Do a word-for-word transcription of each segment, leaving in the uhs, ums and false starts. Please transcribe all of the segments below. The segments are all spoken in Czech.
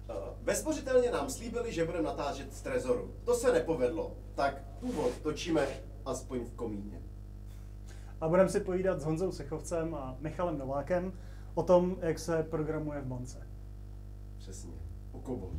Ve spořitelně nám slíbili, že budeme natáčet z trezoru. To se nepovedlo, tak původ točíme aspoň v komíně. A budeme si povídat s Honzou Sechovcem a Michalem Novákem o tom, jak se programuje v bance. Přesně, o kobo.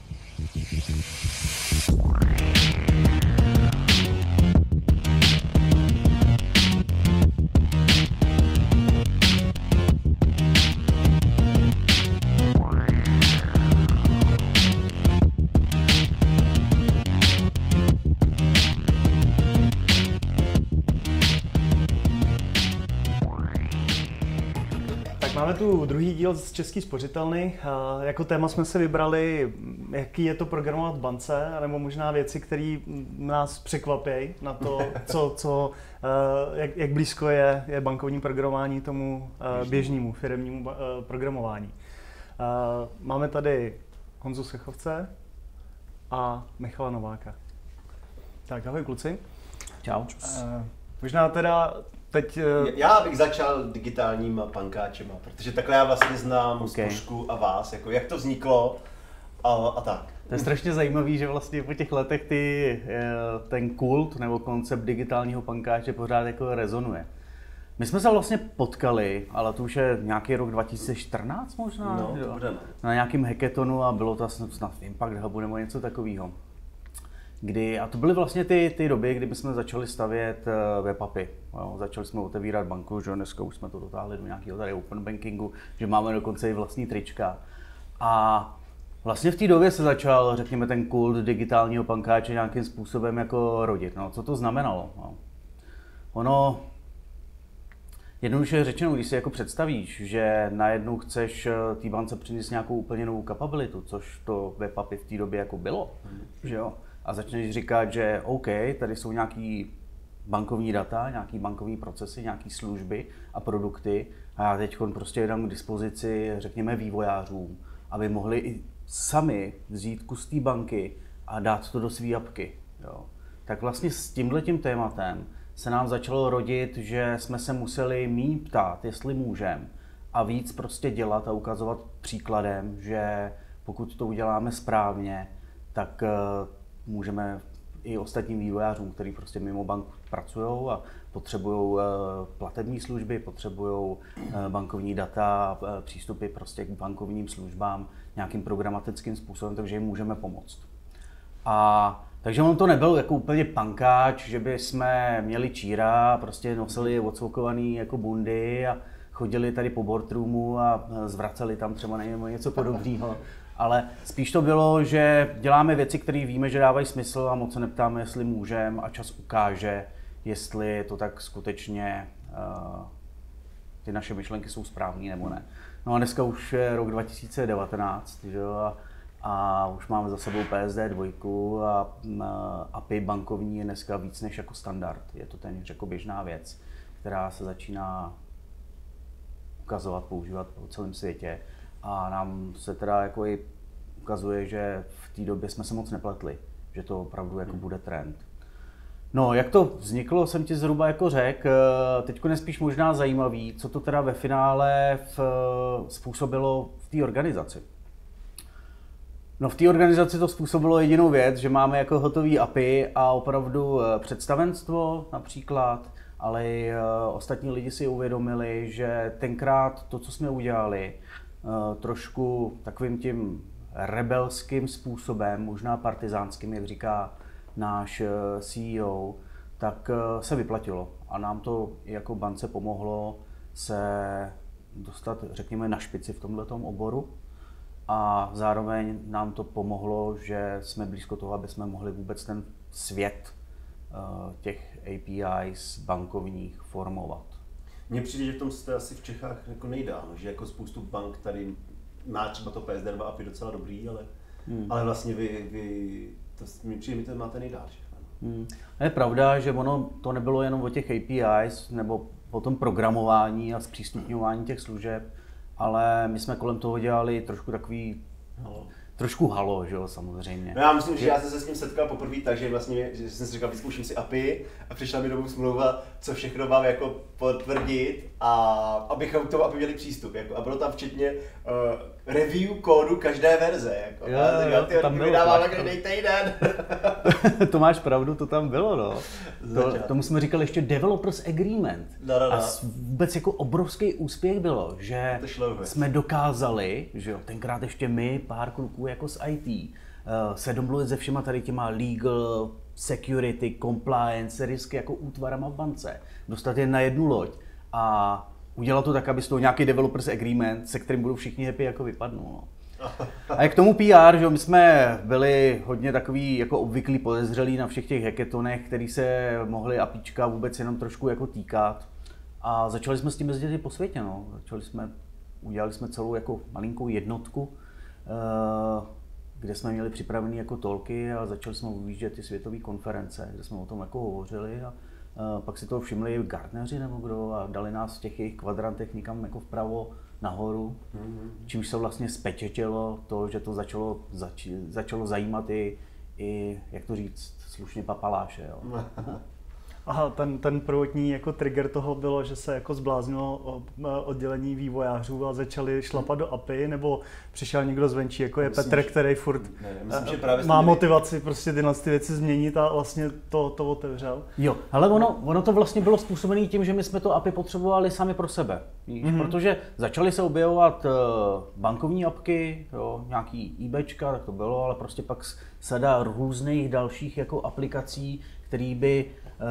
Máme tu druhý díl z České spořitelny. Jako téma jsme si vybrali, jaký je to programovat v bance, nebo možná věci, které nás překvapí na to, co, co, jak, jak blízko je, je bankovní programování tomu běžnému firemnímu programování. Máme tady Honzu Sechovce a Michala Nováka. Tak, ahoj kluci. Čau. Možná teda teď... Já bych začal digitálníma pankáčema, protože takhle já vlastně znám okay. Spořku a vás, jako jak to vzniklo a, a tak. To je strašně zajímavý, že vlastně po těch letech ty, ten kult nebo koncept digitálního pankáče pořád jako rezonuje. My jsme se vlastně potkali, ale to už je nějaký rok dva tisíce čtrnáct možná, no, to bude, no. Na nějakém hackathonu a bylo to snad v Impact Hubu nebo něco takového. Kdy, a to byly vlastně ty, ty doby, kdy jsme začali stavět webapy. Jo, začali jsme otevírat banku, že dneska už jsme to dotáhli do nějakého tady open bankingu, že máme dokonce i vlastní trička. A vlastně v té době se začal, řekněme, ten kult digitálního pankáče nějakým způsobem jako rodit. No, co to znamenalo? No. Ono, jednoduše řečeno, když si jako představíš, že najednou chceš té bance přinést nějakou úplně novou kapabilitu, což to webapy v té době jako bylo, hmm. že jo? A začneš říkat, že OK, tady jsou nějaký bankovní data, nějaký bankovní procesy, nějaké služby a produkty a já teď prostě dám k dispozici, řekněme, vývojářům, aby mohli i sami vzít kus té banky a dát to do své apky. Jo. Tak vlastně s tímhletím tématem se nám začalo rodit, že jsme se museli míň ptát, jestli můžeme a víc prostě dělat a ukazovat příkladem, že pokud to uděláme správně, tak můžeme i ostatním vývojářům, kteří prostě mimo banku pracují a potřebují platební služby, potřebují bankovní data, přístupy prostě k bankovním službám nějakým programatickým způsobem, takže jim můžeme pomoct. A takže on to nebyl jako úplně pankáč, že by jsme měli číra, prostě nosili odsvokovaný jako bundy a chodili tady po boardroomu a zvraceli tam třeba nevím, něco podobného. Ale spíš to bylo, že děláme věci, které víme, že dávají smysl a moc se neptáme, jestli můžeme a čas ukáže, jestli to tak skutečně uh, ty naše myšlenky jsou správné nebo ne. No a dneska už je rok dva tisíce devatenáct, že jo, a, a už máme za sebou P S D dva a uh, A P I bankovní je dneska víc než jako standard. Je to téměř jako běžná věc, která se začíná ukazovat, používat po celém světě. A nám se teda jako i ukazuje, že v té době jsme se moc nepletli, že to opravdu jako bude trend. No, jak to vzniklo, jsem ti zhruba jako řekl. Teďko nespíš možná zajímavý, co to teda ve finále v, způsobilo v té organizaci. No, v té organizaci to způsobilo jedinou věc, že máme jako hotový A P I a opravdu představenstvo například, ale i ostatní lidi si uvědomili, že tenkrát to, co jsme udělali, trošku takovým tím rebelským způsobem, možná partizánským, jak říká náš C E O, tak se vyplatilo. A nám to jako bance pomohlo se dostat, řekněme, na špici v tomhletom oboru. A zároveň nám to pomohlo, že jsme blízko toho, aby jsme mohli vůbec ten svět těch A P Is bankovních formovat. Mně přijde, že v tom jste asi v Čechách jako nejdál, že jako spoustu bank tady má třeba to P S D dva A P I docela dobrý, ale, hmm. ale vlastně vy, vy to, mně přijde, že to máte nejdál všechno. Hmm. A je pravda, že ono to nebylo jenom o těch A P Is nebo o tom programování a zpřístupňování těch služeb, ale my jsme kolem toho dělali trošku takový no. trošku halo, že jo, samozřejmě. No já myslím, že já jsem se s ním setkal poprvé tak, že vlastně že jsem si říkal, vyzkouším si A P I a přišla mi domů smlouva, co všechno mám jako potvrdit a abychom k tomu A P I měli přístup. Jako, a bylo tam včetně uh, review kódu každé verze. Jako, jo, a jo, ty tam bylo, vydáváme každý týden. To máš pravdu, to tam bylo, no. To, tomu jsme říkali ještě Developers Agreement. No, no, no. A vůbec jako obrovský úspěch bylo, že jsme dokázali, že jo, tenkrát ještě my, pár kluků jako z I T, uh, se domluvit se všema tady těma legal, security, compliance, risky jako útvarama v bance, dostat je na jednu loď a udělat to tak, aby z toho nějaký Developers Agreement, se kterým budou všichni happy, jako vypadnul. No. A jak k tomu P R, že my jsme byli hodně takový jako obvyklí podezřelí na všech těch hackathonech, který se mohli APIčka vůbec jenom trošku jako týkat. A začali jsme s tím jezdit i po světě, no. Začali jsme, udělali jsme celou jako malinkou jednotku, kde jsme měli připravený jako talky a začali jsme vyjíždět ty světové konference, kde jsme o tom jako hovořili a pak si toho všimli Gartneři nebo kdo a dali nás v těch jejich kvadrantech někam jako vpravo nahoru, mm-hmm. čímž se vlastně spečetělo to, že to začalo, zač, začalo zajímat i, i, jak to říct, slušně papaláše. Jo. Aha, ten, ten prvotní jako trigger toho bylo, že se jako zbláznilo oddělení vývojářů a začali šlapat do A P I, nebo přišel někdo zvenčí, jako je myslím, Petr, který furt ne, myslím, že právě má motivaci prostě tyhle ty věci změnit a vlastně to, to otevřel. Jo, ale ono, ono to vlastně bylo způsobené tím, že my jsme to A P I potřebovali sami pro sebe, mm-hmm. protože začaly se objevovat bankovní apky, jo, nějaký eBayčka, tak to bylo, ale prostě pak sada různých dalších jako aplikací, které by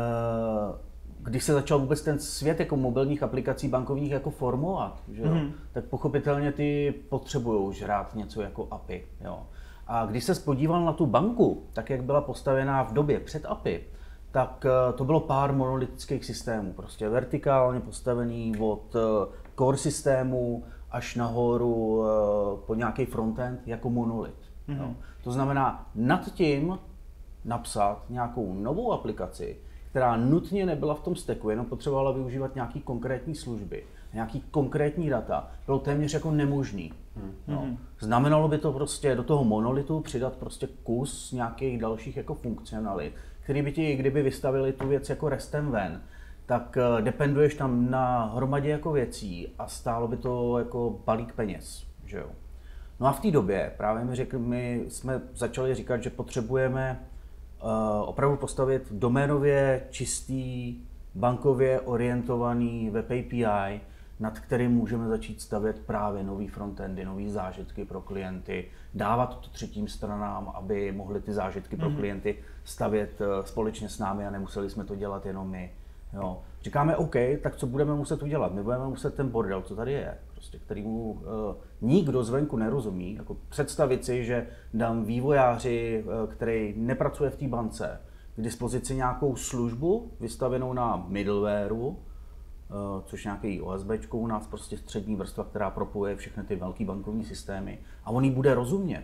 když se začal vůbec ten svět jako mobilních aplikací bankovních jako formovat, že jo, mm-hmm. tak pochopitelně ty potřebujou žrát něco jako A P I. Jo. A když se podíval na tu banku, tak jak byla postavená v době před A P I, tak to bylo pár monolitických systémů, prostě vertikálně postavený od core systému až nahoru po nějaký frontend jako monolit. Mm-hmm. Jo. To znamená nad tím napsat nějakou novou aplikaci, která nutně nebyla v tom stacku, jenom potřebovala využívat nějaký konkrétní služby, nějaký konkrétní data, bylo téměř jako nemožný. Hmm. No. Znamenalo by to prostě do toho monolitu přidat prostě kus nějakých dalších jako funkcionalit, který by ti, kdyby vystavili tu věc jako restem ven, tak dependuješ tam na hromadě jako věcí a stálo by to jako balík peněz, že jo. No a v té době právě mi řekl, my jsme začali říkat, že potřebujeme Uh, opravdu postavit doménově čistý, bankově orientovaný web A P I, nad kterým můžeme začít stavět právě nový frontendy, nový zážitky pro klienty, dávat to třetím stranám, aby mohli ty zážitky mm-hmm. pro klienty stavět uh, společně s námi a nemuseli jsme to dělat jenom my. Jo. Říkáme OK, tak co budeme muset udělat? My budeme muset ten bordel, co tady je, prostě, kterýmu uh, nikdo zvenku nerozumí, jako představit si, že dám vývojáři, uh, který nepracuje v té bance, k dispozici nějakou službu vystavenou na middlewareu, uh, což nějaký OSBčko u nás, prostě střední vrstva, která propojuje všechny ty velké bankovní systémy a on jí bude rozumět.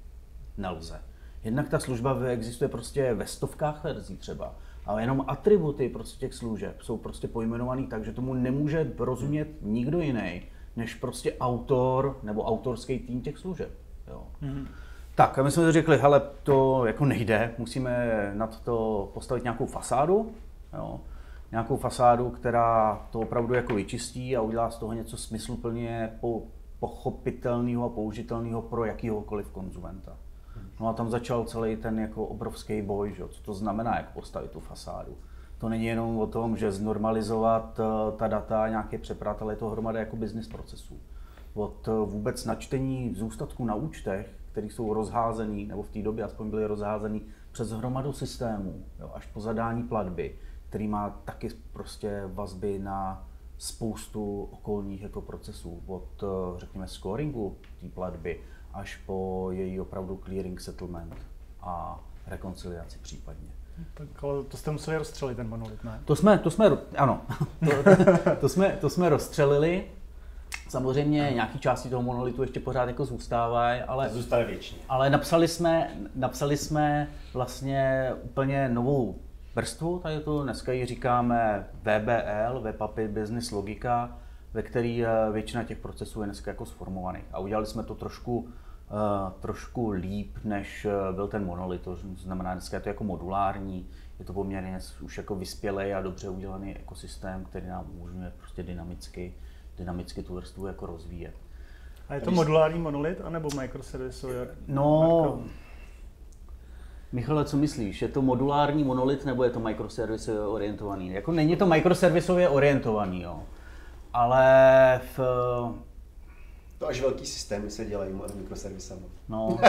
Nelze. Jednak ta služba existuje prostě ve stovkách verzí třeba. Ale jenom atributy prostě těch služeb jsou prostě pojmenovaný tak, že tomu nemůže rozumět nikdo jiný, než prostě autor nebo autorský tým těch služeb. Jo. Mm-hmm. Tak a my jsme to řekli, hele, to jako nejde, musíme nad to postavit nějakou fasádu, jo. Nějakou fasádu, která to opravdu jako vyčistí a udělá z toho něco smysluplně po, pochopitelného a použitelného pro jakýhokoliv konzumenta. No a tam začal celý ten jako obrovský boj, že? Co to znamená, jak postavit tu fasádu. To není jenom o tom, že znormalizovat ta data, nějaké přeprat, ale je to hromada jako business procesů. Od vůbec načtení zůstatků na účtech, které jsou rozházený, nebo v té době aspoň byly rozházený přes hromadu systémů, jo, až po zadání platby, který má taky prostě vazby na spoustu okolních jako procesů. Od, řekněme, scoringu té platby, až po její opravdu clearing settlement a rekonciliaci případně. Tak ale to jste museli rozstřelit ten monolit, ne? To jsme, to jsme, ano, to, to, jsme, to jsme rozstřelili. Samozřejmě nějaký části toho monolitu ještě pořád jako zůstávají, ale, zůstane věčně. Ale napsali jsme, napsali jsme vlastně úplně novou vrstvu, tady to dneska ji říkáme V B L, Web A P I Business Logika, ve který většina těch procesů je dneska jako sformovaných. A udělali jsme to trošku trošku líp, než byl ten monolit. To znamená, dneska je to jako modulární, je to poměrně už jako vyspělý a dobře udělaný ekosystém, který nám umožňuje prostě dynamicky, dynamicky tu vrstvu jako rozvíjet. A je to modulární monolit, anebo microservisový? No, Marko? Michale, co myslíš? Je to modulární monolit, nebo je to microservisově orientovaný? Jako není to microservisově orientovaný, jo. Ale v... To až velký systémy se dělají mikroservisama. No.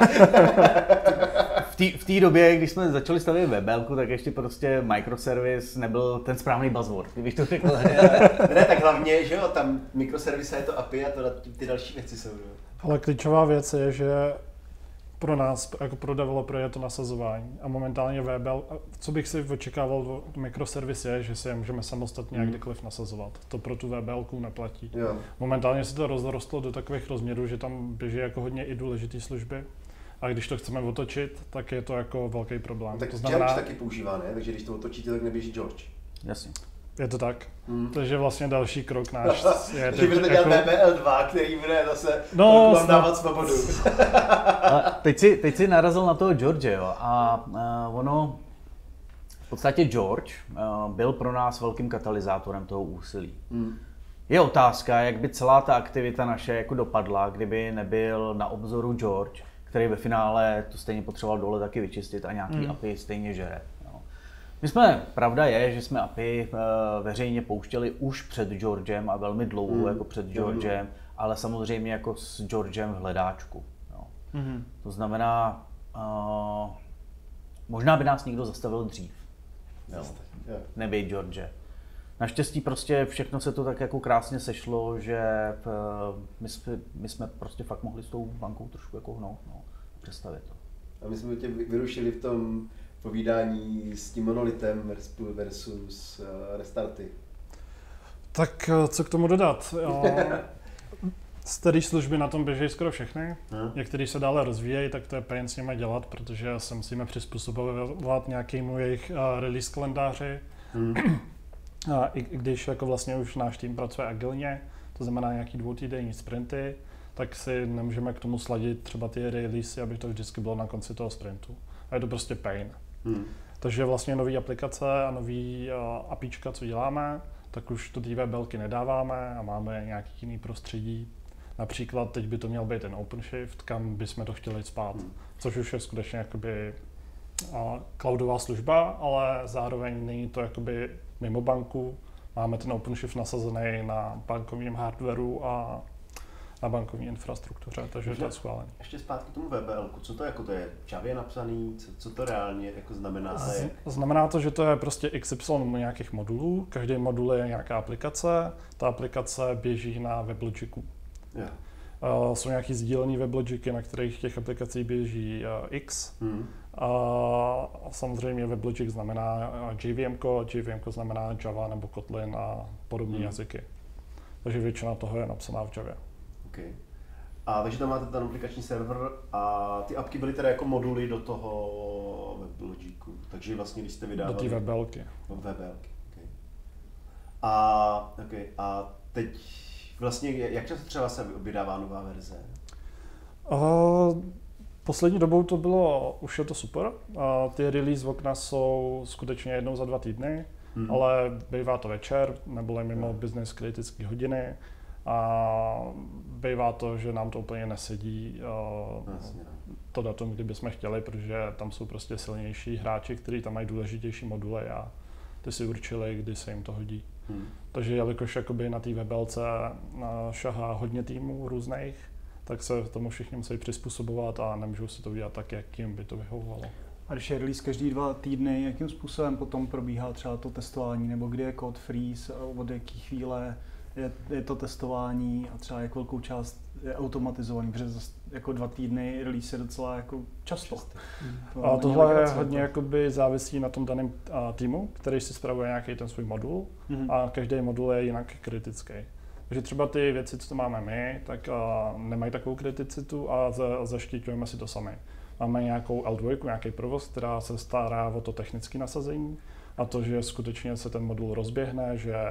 V té době, když jsme začali stavět webelku, tak ještě prostě microservice nebyl ten správný buzzword, kdybych to řekl. Ne, tak hlavně, že jo, tam mikroservice je to A P I a to, ty další věci jsou. Jo. Ale klíčová věc je, že pro nás, jako pro developery, je to nasazování. A momentálně W B L, co bych si očekával od mikroservis je, že si je můžeme samostatně hmm. kdykoliv nasazovat. To pro tu W B L ku neplatí. Jo. Momentálně se to rozrostlo do takových rozměrů, že tam běží jako hodně i důležité služby. A když to chceme otočit, tak je to jako velký problém. Tak to znamená, George taky používá, ne? Takže když to otočíte, tak neběží George. Jasně. Je to tak. Hmm. Takže vlastně další krok náš je... Takže budete dělat V B L dva, který bude zase no, vám dávat svobodu. Ale teď si, teď si narazil na toho George, jo, a uh, ono, v podstatě George uh, byl pro nás velkým katalyzátorem toho úsilí. Hmm. Je otázka, jak by celá ta aktivita naše jako dopadla, kdyby nebyl na obzoru George, který ve finále to stejně potřeboval dole taky vyčistit a nějaký hmm. A P I stejně žere. My jsme, pravda je, že jsme A P I uh, veřejně pouštěli už před Georgem a velmi dlouho mm. jako před Georgem, mm. ale samozřejmě jako s Georgem v hledáčku. Jo. Mm. To znamená, uh, možná by nás někdo zastavil dřív. Jo. Nebejt George. Naštěstí prostě všechno se to tak jako krásně sešlo, že uh, my, jsme, my jsme prostě fakt mohli s tou bankou trošku jako hnout, no, představit to. A my jsme tě vyrušili v tom povídání s tím monolitem versus restarty. Tak co k tomu dodat? Staré služby na tom běží skoro všechny. Hmm. Některé se dále rozvíjejí, tak to je pain s nimi dělat, protože se musíme přizpůsobovat nějakému jejich release kalendáři. Hmm. A i když jako vlastně už náš tým pracuje agilně, to znamená nějaký dvoutýdenní sprinty, tak si nemůžeme k tomu sladit třeba ty releasy, aby to vždycky bylo na konci toho sprintu. A je to prostě pain. Hmm. Takže vlastně nové aplikace a nový uh, APIčka, co děláme, tak už to té webelky nedáváme a máme nějaký jiný prostředí. Například teď by to měl být ten OpenShift, kam bychom to chtěli spát, hmm. což už je skutečně jakoby uh, cloudová služba, ale zároveň není to jakoby mimo banku. Máme ten OpenShift nasazený na bankovním hardwareu a na bankovní infrastruktuře, takže ještě, to je schválený. Ještě zpátky k tomu W B L ku, co to jako to je? V Javě napsaný, co, co to reálně jako znamená? Z, znamená to, že to je prostě X Y nějakých modulů, každý modul je nějaká aplikace, ta aplikace běží na WebLogicu. Yeah. Uh, jsou nějaký sdílený WebLogicy, na kterých těch aplikací běží uh, X. Hmm. A samozřejmě WebLogic znamená J V M, J V M znamená Java nebo Kotlin a podobné hmm. jazyky. Takže většina toho je napsaná v Javě. Okay. A takže tam máte ten aplikační server a ty apky byly teda jako moduly do toho WebLogicu, takže vlastně když jste vydávali... Do té webelky. Do webelky, okay. A, okay. A teď vlastně, jak často třeba se vydává nová verze? Uh, poslední dobou to bylo, už je to super. Uh, ty release okna jsou skutečně jednou za dva týdny, hmm. ale bývá to večer, nebo mimo hmm. business kritické hodiny. A bývá to, že nám to úplně nesedí uh, to datum, kdyby jsme chtěli, protože tam jsou prostě silnější hráči, kteří tam mají důležitější moduly a ty si určili, kdy se jim to hodí. Hmm. Takže jelikož jakoby na té webelce uh, šahá hodně týmů různých, tak se tomu všichni musí přizpůsobovat a nemůžou si to udělat tak, jak jim by to vyhovovalo. A když je release každý dva týdny, jakým způsobem potom probíhá třeba to testování, nebo kdy je code freeze, od jaký chvíle je, je to testování a třeba jak velkou část je automatizovaný, protože jako dva týdny release je docela jako často. To a tohle je hodně jakoby závisí na tom daném týmu, který si spravuje nějaký ten svůj modul mm-hmm. a každý modul je jinak kritický. Takže třeba ty věci, co to máme my, tak uh, nemají takovou kriticitu a za, zaštiťujeme si to sami. Máme nějakou L dva, nějaký provoz, která se stará o to technické nasazení a to, že skutečně se ten modul rozběhne, že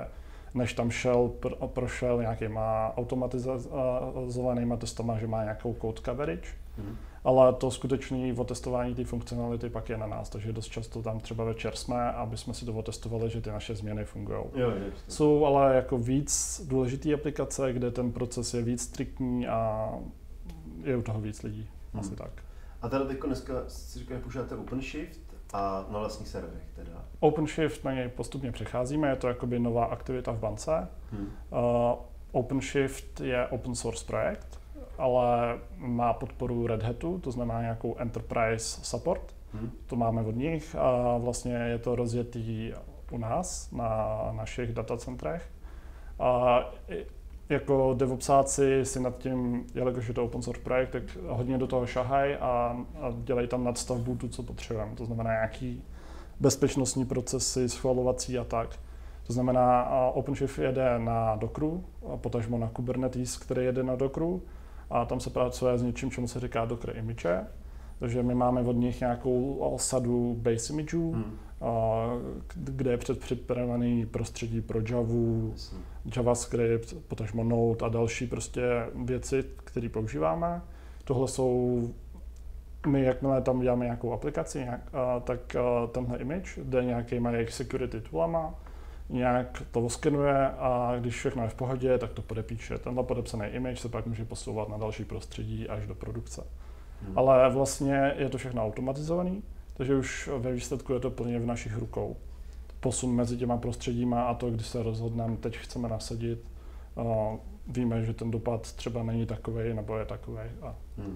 než tam šel, pro, prošel nějakýma automatizovanýma testama, že má nějakou code coverage. Mm. Ale to skutečné otestování té funkcionality pak je na nás, takže dost často tam třeba večer jsme, aby jsme si to otestovali, že ty naše změny fungují. Jsou ale jako víc důležité aplikace, kde ten proces je víc striktní a je u toho víc lidí. Hmm. Asi tak. A tady teďko dneska si říkáš, že používáte OpenShift a na vlastních serverech teda? OpenShift, na něj postupně přecházíme, je to jakoby nová aktivita v bance. Hmm. Uh, OpenShift je open source projekt, ale má podporu Red Hatu, to znamená nějakou enterprise support. Hmm. To máme od nich a vlastně je to rozjetý u nás na našich datacentrech. A jako DevOpsáci si nad tím, jelikož je to open source projekt, tak hodně do toho šahají a, a dělají tam nadstavbu tu, co potřebujeme. To znamená nějaký bezpečnostní procesy, schvalovací a tak. To znamená, OpenShift jede na Dockeru, potažmo na Kubernetes, který jede na Dockeru. A tam se pracuje s něčím, čemu se říká Docker image. Takže my máme od nich nějakou sadu base imageů, hmm. kde je předpřipravený prostředí pro Javu, JavaScript, potažmo Node a další prostě věci, které používáme. Tohle jsou, my jakmile tam děláme nějakou aplikaci, nějak, tak tenhle image jde nějakýma jejich security toolama, nějak to oskenuje a když všechno je v pohodě, tak to podepíše. Tenhle podepsaný image se pak může posouvat na další prostředí až do produkce. Hmm. Ale vlastně je to všechno automatizovaný, takže už ve výsledku je to plně v našich rukou. Posun mezi těma prostředíma a to, když se rozhodneme, teď chceme nasadit, uh, víme, že ten dopad třeba není takovej nebo je takovej. A... Hmm.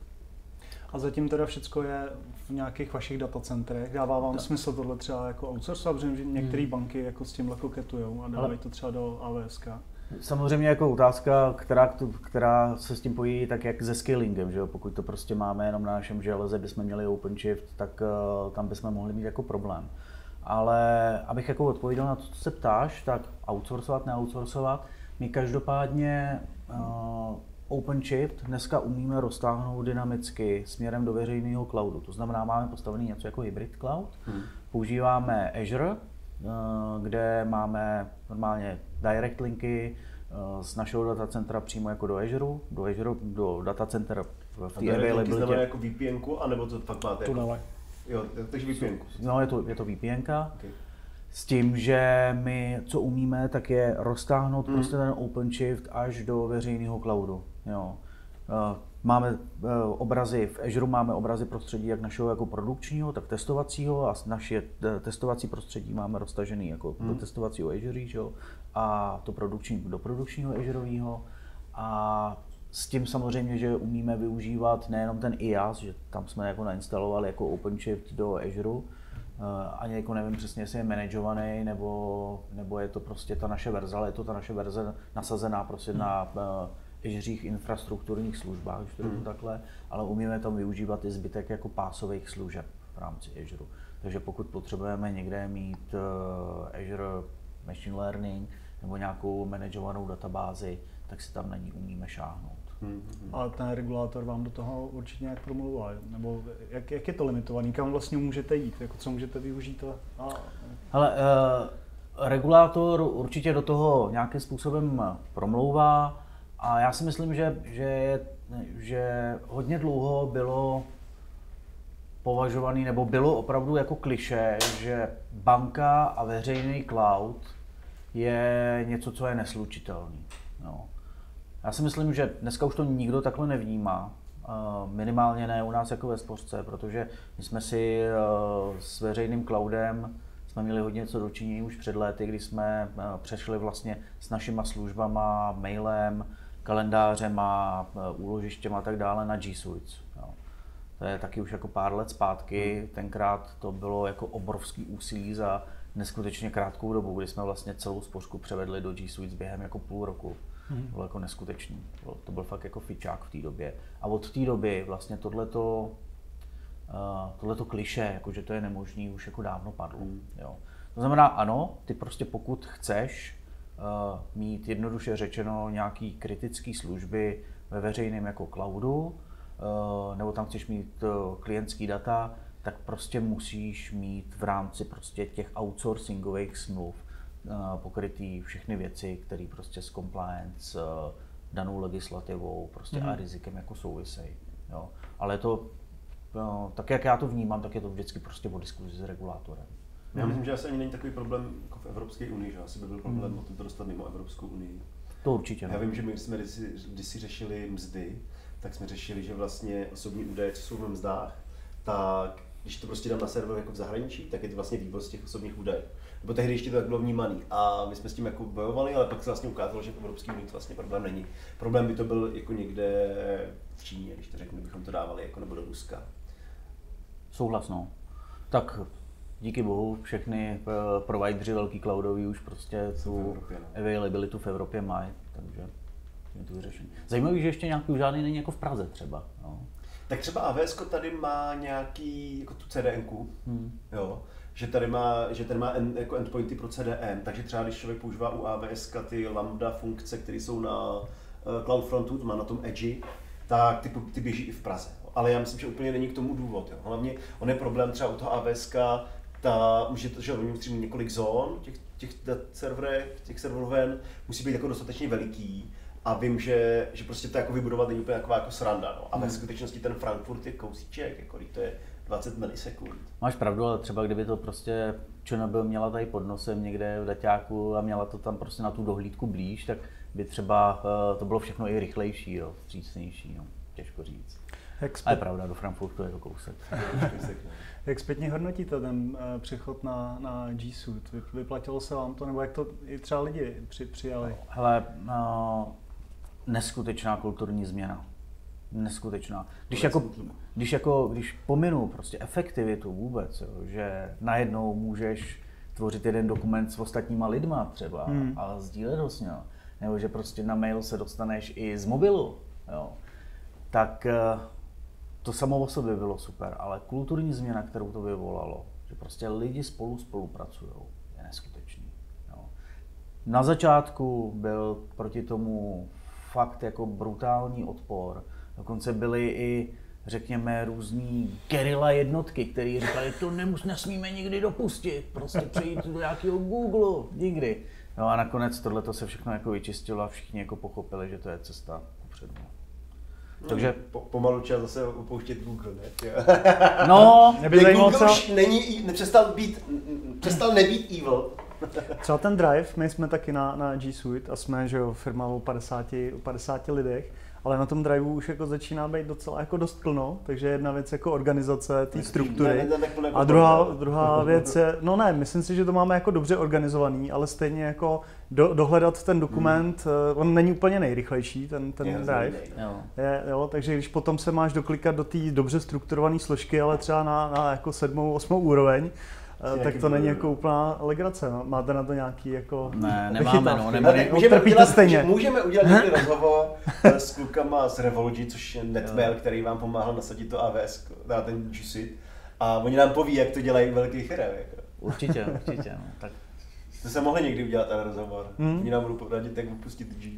A zatím teda všechno je v nějakých vašich datacentrech. Dává vám tak. smysl tohle třeba jako outsourcovat, protože některé hmm. banky jako s tímhle koketujou a dávají to třeba do A W S K. Samozřejmě jako otázka, která, která se s tím pojí, tak jak se scalingem, že jo? Pokud to prostě máme jenom na našem železe, kde jsme měli OpenShift, tak uh, tam bychom mohli mít jako problém. Ale abych jako odpověděl na to, co se ptáš, tak outsourcovat, neoutsourcovat, my každopádně uh, OpenShift dneska umíme roztáhnout dynamicky směrem do veřejného cloudu. To znamená, máme postavený něco jako hybrid cloud, hmm. používáme Azure, kde máme normálně direct linky z našeho datacentra přímo jako do Azure, do Azure, do datacenter v té availability. Znamená jako V P N ku, anebo to fakt máte jako... Tunele. Jo, takže V P N ku. No, je to, je to V P N ka. Okay. S tím, že my, co umíme, tak je roztáhnout mm. prostě ten OpenShift až do veřejného cloudu. Jo. Máme obrazy, v Azure máme obrazy prostředí jak našeho jako produkčního, tak testovacího a naše testovací prostředí máme roztažený jako hmm. do testovacího Azure, jo, a to produkční do produkčního Azureového. A s tím samozřejmě, že umíme využívat nejenom ten I A S, že tam jsme jako nainstalovali jako OpenShift do Azure, ani jako nevím přesně, jestli je manažovaný, nebo, nebo je to prostě ta naše verze, ale je to ta naše verze nasazená prostě hmm. na Azureích infrastrukturních službách, když to hmm. takhle, ale umíme tam využívat i zbytek jako pásových služeb v rámci Azure. Takže pokud potřebujeme někde mít uh, Azure Machine Learning nebo nějakou manažovanou databázi, tak si tam na ní umíme šáhnout. Hmm. A ten regulátor vám do toho určitě nějak promluvá, nebo jak, jak je to limitovaný, kam vlastně můžete jít, jako co můžete využít? A... Hele, uh, regulátor určitě do toho nějakým způsobem promlouvá. A já si myslím, že, že, že hodně dlouho bylo považovaný, nebo bylo opravdu jako klišé, že banka a veřejný cloud je něco, co je neslučitelné. No. Já si myslím, že dneska už to nikdo takhle nevnímá, minimálně ne u nás jako ve Spořce, protože my jsme si s veřejným cloudem jsme měli hodně co dočinění už před léty, kdy jsme přešli vlastně s našima službama, mailem, kalendářem a úložištěm a tak dále na G Suite. Jo. To je taky už jako pár let zpátky, tenkrát to bylo jako obrovský úsilí za neskutečně krátkou dobu, kdy jsme vlastně celou spořku převedli do G Suite během jako půl roku. Hmm. To bylo jako neskutečný, to byl fakt jako fičák v té době. A od té doby vlastně tohleto, uh, tohleto klišé, jako že to je nemožný, už jako dávno padlo. Hmm. Jo. To znamená ano, ty prostě pokud chceš uh, mít jednoduše řečeno nějaký kritické služby ve veřejném jako cloudu, uh, nebo tam chceš mít uh, klientský data, tak prostě musíš mít v rámci prostě těch outsourcingových smluv pokrytý všechny věci, které prostě s compliance, danou legislativou prostě mm. a rizikem jako souvisejí. Jo. Ale to, no, tak jak já to vnímám, tak je to vždycky prostě o diskuzi s regulátorem. Já myslím, že asi ani není takový problém jako v Evropské unii, že asi by byl problém mm. o tom to dostat mimo Evropskou unii. To určitě. Já vím, že my jsme kdysi, kdysi řešili mzdy, tak jsme řešili, že vlastně osobní údaje, co jsou v mzdách, tak když to prostě dám na server jako v zahraničí, tak je to vlastně vývoz těch osobních údajů. Nebo tehdy ještě to tak bylo vnímaný a my jsme s tím jako bojovali, ale pak se vlastně ukázalo, že v Evropské unii to vlastně problém není. Problém by to byl jako někde v Číně, když to řeknu, bychom to dávali jako nebo do Ruska. Souhlas, no. Tak díky bohu všechny provideři velký cloudový už prostě tu availability v Evropě mají, takže je to vyřešení. Zajímavý, že ještě nějaký žádný není jako v Praze třeba. No. Tak třeba A W S tady má nějaký, jako tu C D N ku, hmm. jo, že tady má, že tady má en, jako endpointy pro C D N, takže třeba když člověk používá u A W S ty lambda funkce, které jsou na uh, CloudFrontu, to má na tom Edge, tak ty, ty běží i v Praze. Ale já myslím, že úplně není k tomu důvod. Jo. Hlavně on je problém třeba u toho A W S, ta, může to, že oni musí mít několik zón, těch, těch serverech, těch serveroven, musí být jako dostatečně veliký. A vím, že, že prostě to jako vybudovat není úplně taková jako sranda, no. A ve skutečnosti ten Frankfurt je kousíček, jako to je dvacet milisekund. Máš pravdu, ale třeba kdyby to prostě ČNB měla tady pod nosem někde v daťáku a měla to tam prostě na tu dohlídku blíž, tak by třeba uh, to bylo všechno i rychlejší, jo, vstřícnější, no. Těžko říct. Jak a je pravda, do Frankfurtu je to kousek. Jak zpětně hodnotíte ten uh, přechod na, na G Suite? Vyplatilo se vám to, nebo jak to i třeba lidi při, přijali? Hele, uh, neskutečná kulturní změna. Neskutečná. Když jako, když jako, když pominu prostě efektivitu vůbec, jo, že najednou můžeš tvořit jeden dokument s ostatníma lidma třeba hmm. a sdílet ho s ním, nebo že prostě na mail se dostaneš i z mobilu, jo, tak to samo o sobě bylo super, ale kulturní změna, kterou to vyvolalo, že prostě lidi spolu spolupracují, je neskutečný. Jo. Na začátku byl proti tomu fakt jako brutální odpor. Dokonce byly i, řekněme, různý gerilla jednotky, které říkali, to nemus, nesmíme nikdy dopustit, prostě přejít do nějakého Google, nikdy. No a nakonec tohle se všechno jako vyčistilo a všichni jako pochopili, že to je cesta kupředu. No, takže po, pomalu čas zase opouštět Google, ne? No, Google třeba... už není, nepřestal být, přestal nebýt evil. Třeba ten Drive, my jsme taky na, na G Suite a jsme, že jo, firma o padesáti lidech, ale na tom Driveu už jako začíná být docela jako dost plno, takže jedna věc jako organizace té struktury ne, ne, ne, a druhá, druhá věc je, no ne, myslím si, že to máme jako dobře organizovaný, ale stejně jako do, dohledat ten dokument, hmm. on není úplně nejrychlejší, ten, ten je, Drive, jo. Je, jo, takže když potom se máš doklikat do té dobře strukturované složky, ale třeba na, na jako sedmou, osmou úroveň, tak to není jako úplná legrace, no. Máte na to nějaký jako ne, nemáme, no, nemáme. Můžeme udělat, stejně. můžeme udělat někdy rozhovor s klukama z Revolugy, což je Netmail, který vám pomáhal nasadit to A W S, na ten G Suite. A oni nám poví, jak to dělají velký firmy. Jako. Určitě, určitě, no. Tak. To se mohli někdy udělat ten rozhovor. Hmm. Oni nám budou poradit, jak vypustit G.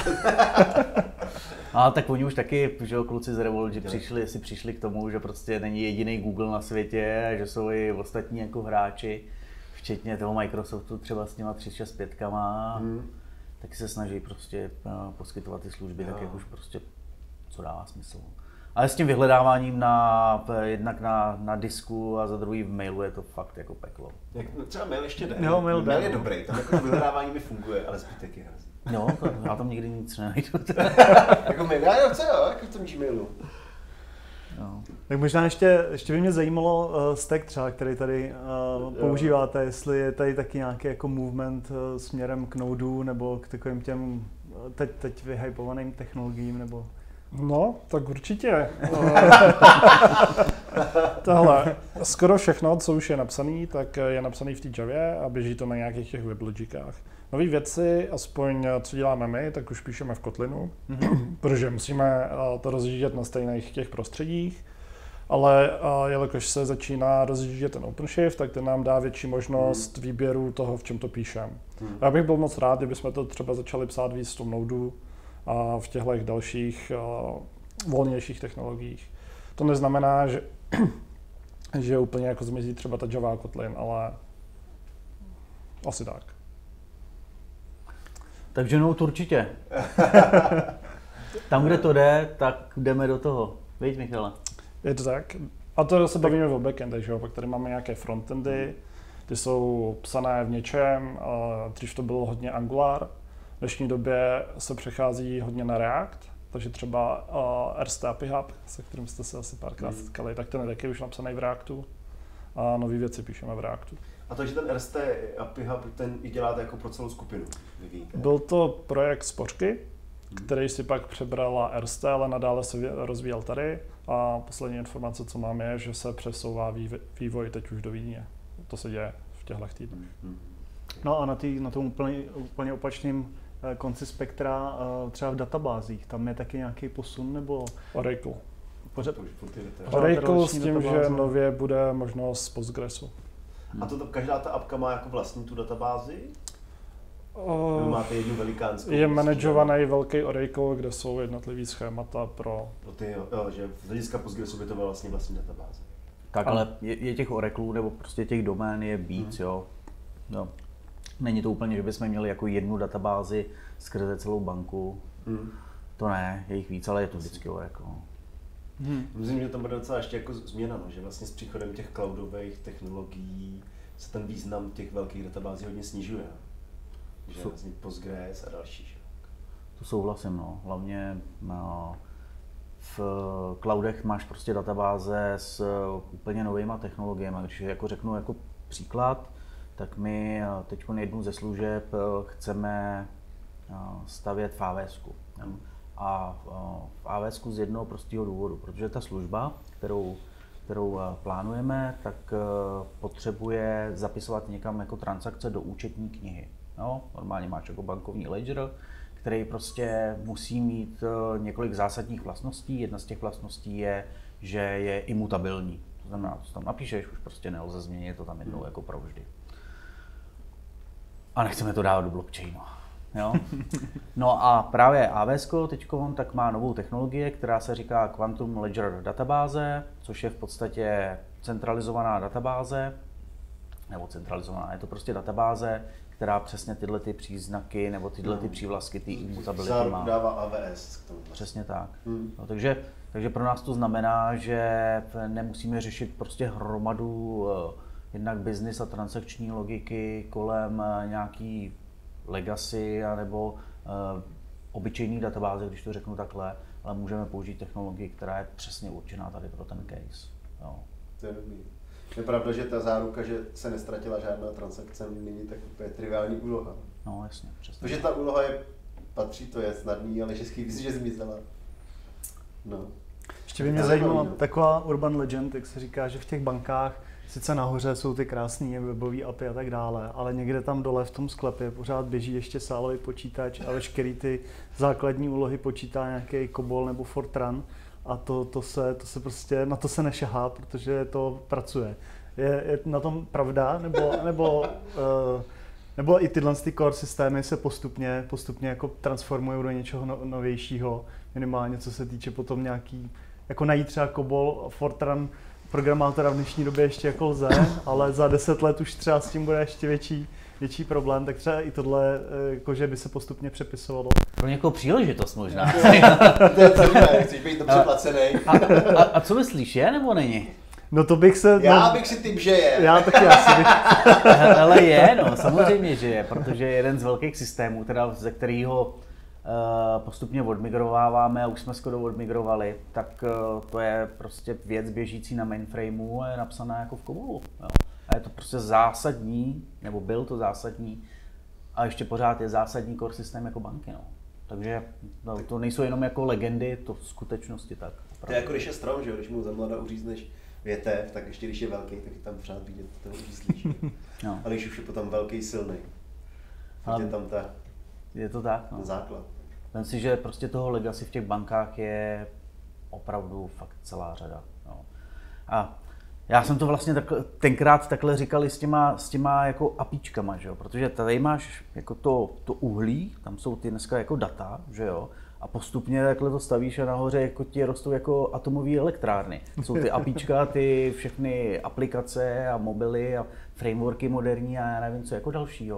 A tak oni už taky, že kluci z Revolugy přišli, si přišli k tomu, že prostě není jediný Google na světě, že jsou i ostatní jako hráči, včetně toho Microsoftu třeba s těma tři šest pět kama, hmm. taky se snaží prostě poskytovat ty služby, jo. Tak jak už prostě, co dává smysl. Ale s tím vyhledáváním na, jednak na, na disku a za druhý v mailu je to fakt jako peklo. Jak, třeba mail ještě jde, jo, mail, mail je dobrý, tam jako vyhledávání mi funguje, ale zbytek je hrozný. No, to, já tam nikdy nic nenajdu. Jako mail, já jo, co jo, jak v tom Gmailu. No. Tak možná ještě, ještě by mě zajímalo uh, stack třeba, který tady uh, používáte, jestli je tady taky nějaký jako movement uh, směrem k Nodu nebo k takovým těm uh, teď, teď vyhypovaným technologiím nebo... No, tak určitě. Tohle, skoro všechno, co už je napsané, tak je napsané v té Javě a běží to na nějakých těch weblogikách. Nové věci, aspoň co děláme my, tak už píšeme v Kotlinu, mm-hmm. protože musíme to rozjíždět na stejných těch prostředích, ale jelikož se začíná rozjíždět ten OpenShift, tak ten nám dá větší možnost mm. výběru toho, v čem to píšem. Mm. Já bych byl moc rád, kdybychom to třeba začali psát víc v tom Nodu a v těchto dalších uh, volnějších technologiích. To neznamená, že, že úplně jako zmizí třeba ta Java a Kotlin, ale asi tak. Takže no, určitě. Tam, kde to jde, tak jdeme do toho. Víš, Michale? Je to tak. A to se bavíme o backendech, že jo? Pak tady máme nějaké frontendy, ty jsou psané v něčem, dřív to bylo hodně Angular. V dnešní době se přechází hodně na React, takže třeba uh, R S T A P I Hub, se kterým jste se asi párkrát setkali, tak ten je taky už napsaný v Reactu a nové věci píšeme v Reactu. A takže ten R S T A P I Hub, ten i děláte jako pro celou skupinu, vyvíjíte? Byl to projekt Spořky, který si pak přebrala R S T, ale nadále se rozvíjel tady. A poslední informace, co mám, je, že se přesouvá vývoj teď už do Vídně. To se děje v těchto týdnech. No a na, tý, na tom úplně, úplně opačném konci spektra, třeba v databázích, tam je taky nějaký posun, nebo? Oracle. Pořád, Oracle s tím, že nově bude možnost Postgresu. A to každá ta apka má jako vlastní tu databázi? Uh, Nebo máte jednu velikánskou? Je manažovaný velký Oracle, kde jsou jednotlivý schémata pro... pro ty, jo, jo, že z hlediska Postgresu by to byla vlastně vlastní databáze. Tak, ale je, je těch Oracleů nebo prostě těch domén je víc, hmm. jo. No. Není to úplně, že bychom měli jako jednu databázi skrze celou banku. Hmm. To ne, je jich víc, ale je to vždycky Oracle. Hmm. Myslím, že tam bude docela ještě jako změna, no, že vlastně s příchodem těch cloudových technologií se ten význam těch velkých databází hodně snižuje. Že so, vlastně Postgres a další. Že? To souhlasím, no. Hlavně no, v cloudech máš prostě databáze s úplně novýma technologiemi. Když jako řeknu jako příklad, tak my teď jednu ze služeb chceme stavět v A W S ku. Hmm. A v A W S ku z jednoho prostého důvodu, protože ta služba, kterou, kterou plánujeme, tak potřebuje zapisovat někam jako transakce do účetní knihy. No, normálně máš jako bankovní ledger, který prostě musí mít několik zásadních vlastností. Jedna z těch vlastností je, že je imutabilní. To znamená, co tam napíšeš, už prostě nelze změnit to tam jednou hmm. jako provždy. A nechceme to dávat do blockchainu. Jo? No a právě A W S teďko tak má novou technologii, která se říká Quantum Ledger databáze, což je v podstatě centralizovaná databáze, nebo centralizovaná, je to prostě databáze, která přesně tyhle ty příznaky nebo tyhle ty přívlastky, ty imutability má. Dává A W S k tomu. Přesně tak. Hmm. No, takže, takže pro nás to znamená, že nemusíme řešit prostě hromadu uh, jednak business a transakční logiky kolem uh, nějaký legacy nebo uh, obyčejný databáze, když to řeknu takhle, ale můžeme použít technologii, která je přesně určená tady pro ten case. Jo. To je dobrý. Je pravda, že ta záruka, že se nestratila žádná transakce, není tak úplně triviální úloha. No jasně, přesně. Protože ta úloha je, patří, to je snadný, ale že chybí si, že zmizela. No. Ještě by mě zajímala taková urban legend, jak se říká, že v těch bankách sice nahoře jsou ty krásné webové apy a tak dále, ale někde tam dole v tom sklepě pořád běží ještě sálový počítač a veškerý ty základní úlohy počítá nějaký COBOL nebo Fortran. A to, to, se, to se prostě, na to se nešahá, protože to pracuje. Je, je na tom pravda, nebo, nebo, uh, nebo i tyhle ty core systémy se postupně, postupně jako transformují do něčeho no, novějšího, minimálně co se týče potom nějaký, jako najít třeba COBOL, Fortran, programátora v dnešní době ještě jako lze, ale za deset let už třeba s tím bude ještě větší, větší problém, tak třeba i tohle, jakože by se postupně přepisovalo. Pro někoho příležitost možná. To je dobré, chceš být to přeplacený. A, a, a co myslíš, je nebo není? No to bych se... Já no, bych si typ, že je. Já taky asi bych... Ale je, no, samozřejmě, že je, protože jeden z velkých systémů, teda ze kterého uh, postupně odmigrováváme a už jsme skoro odmigrovali, tak uh, to je prostě věc běžící na mainframeu a je napsaná jako v COBOLu. Jo. A je to prostě zásadní, nebo byl to zásadní, a ještě pořád je zásadní core systém jako banky. No. Takže no, to nejsou jenom jako legendy, to v skutečnosti tak. To je jako když je strom, že když mu za mlada uřízneš větev, tak ještě když je velký, tak je tam pořád vidět toho uřízlíš. No. A když už je potom velký, silný, tak je tam ta, je to tak, no. základ. Myslím si, že prostě toho legacy v těch bankách je opravdu fakt celá řada. No. A já jsem to vlastně takhle, tenkrát takhle říkal i s těma, s těma jako apíčkama, že jo? Protože tady máš jako to, to uhlí, tam jsou ty dneska jako data, že jo? A postupně takhle to stavíš a nahoře jako ti rostou jako atomové elektrárny. Jsou ty apíčka, ty všechny aplikace a mobily a frameworky moderní a já nevím co jako dalšího.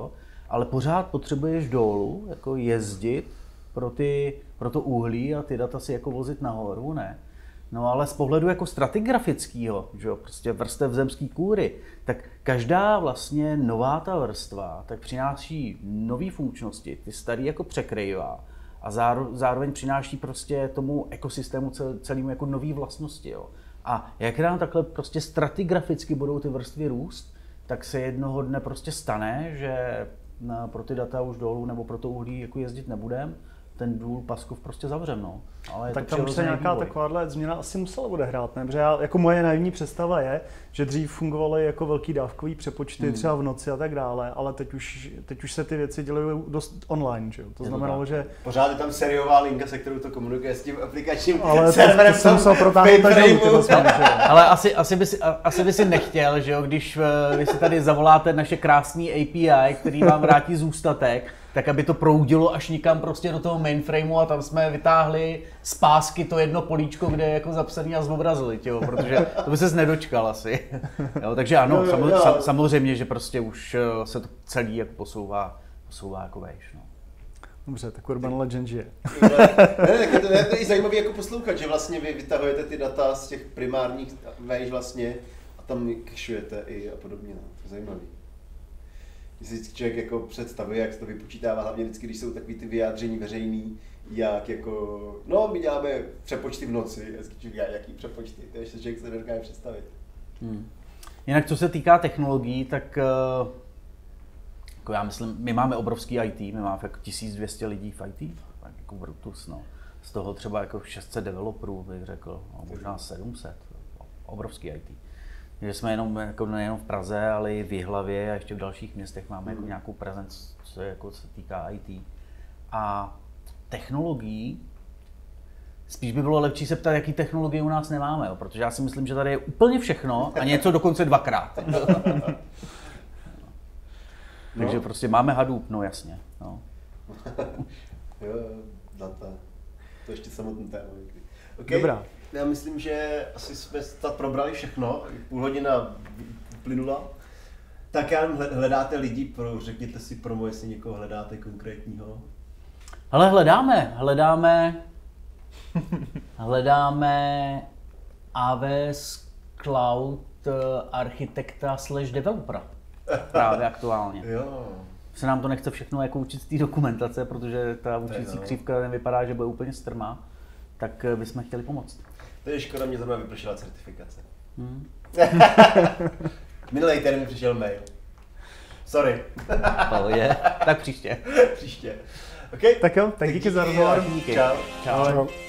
ale pořád potřebuješ dolů jako jezdit pro, ty, pro to uhlí a ty data si jako vozit nahoru, ne? No ale z pohledu jako stratigrafického, že jo, prostě vrstev zemský kůry, tak každá vlastně nová ta vrstva tak přináší nové funkčnosti, ty starý jako překrývá a zároveň přináší prostě tomu ekosystému celému jako nový vlastnosti, jo. A jak nám takhle prostě stratigraficky budou ty vrstvy růst, tak se jednoho dne prostě stane, že pro ty data už dolů nebo pro to uhlí jako jezdit nebudeme, ten důl Paskov prostě zavřem, no. Ale tak tam se nějaká vývoj. Takováhle změna asi musela odehrát, ne? Protože já, jako moje naivní představa je, že dřív fungovaly jako velký dávkový přepočty, hmm. třeba v noci a tak dále, ale teď už, teď už se ty věci dělají dost online, že jo? To je znamenalo, to že... Pořád je tam sériová linka, se kterou to komunikuje s tím aplikačním ale serverem. Ale to jsem musel protáhnout tak ale asi, asi, by si, asi by si nechtěl, že jo, když vy si tady zavoláte naše krásný A P I, který vám vrátí zůstatek, tak aby to proudilo až nikam prostě do toho mainframeu a tam jsme vytáhli z pásky to jedno políčko, kde je jako zapsaný a zobrazili, těho, protože to by ses nedočkal asi. Jo, takže ano, jo, jo, jo. samozřejmě, že prostě už se to celý jako posouvá, posouvá jako vejš. No. Dobře, tak Urban Legend žije. ne, ne, tak to je to i zajímavý jako poslouchat, že vlastně vy vytahujete ty data z těch primárních vejš vlastně a tam kešujete i a podobně, no. To je zajímavý. Když si člověk jako představuje, jak se to vypočítává, hlavně vždycky, když jsou takový ty vyjádření veřejný, jak jako, no my děláme přepočty v noci, jaký přepočty, to ještě člověk se nedokáže představit. Hmm. Jinak co se týká technologií, tak jako já myslím, my máme obrovský I T, my máme jako tisíc dvě stě lidí v I T, tak jako Brutus, no. Z toho třeba jako šest set developerů bych řekl, no, možná sedm set, obrovský I T. Že jsme jenom, jako nejenom v Praze, ale i v Jihlavě a ještě v dalších městech máme jako nějakou prezenci, co je, jako se týká I T. A technologií, spíš by bylo lepší se ptat, jaký technologie u nás nemáme, jo? Protože já si myslím, že tady je úplně všechno a něco dokonce dvakrát. No. Takže prostě máme Hadoop, no jasně. No. Jo, data. To ještě samotný téma. Okay. Dobrá. Já myslím, že asi jsme snad probrali všechno, půl hodina plynula. Tak já hledáte lidi, pro, řekněte si promo, jestli někoho hledáte konkrétního. Ale hledáme, hledáme, hledáme A W S Cloud architekta slash developera. Právě aktuálně. Jo. Se nám to nechce všechno jako učit z té dokumentace, protože ta učící křivka nevypadá, že bude úplně strmá, tak bychom chtěli pomoct. To je škoda, mě zrovna vypršela certifikace. Hmm. Minulý týden mi přišel mail. Sorry. je. Tak příště. Příště. Okay. Tak jo, tak díky za rozhovor. Díky. Čau. Čau. Čau.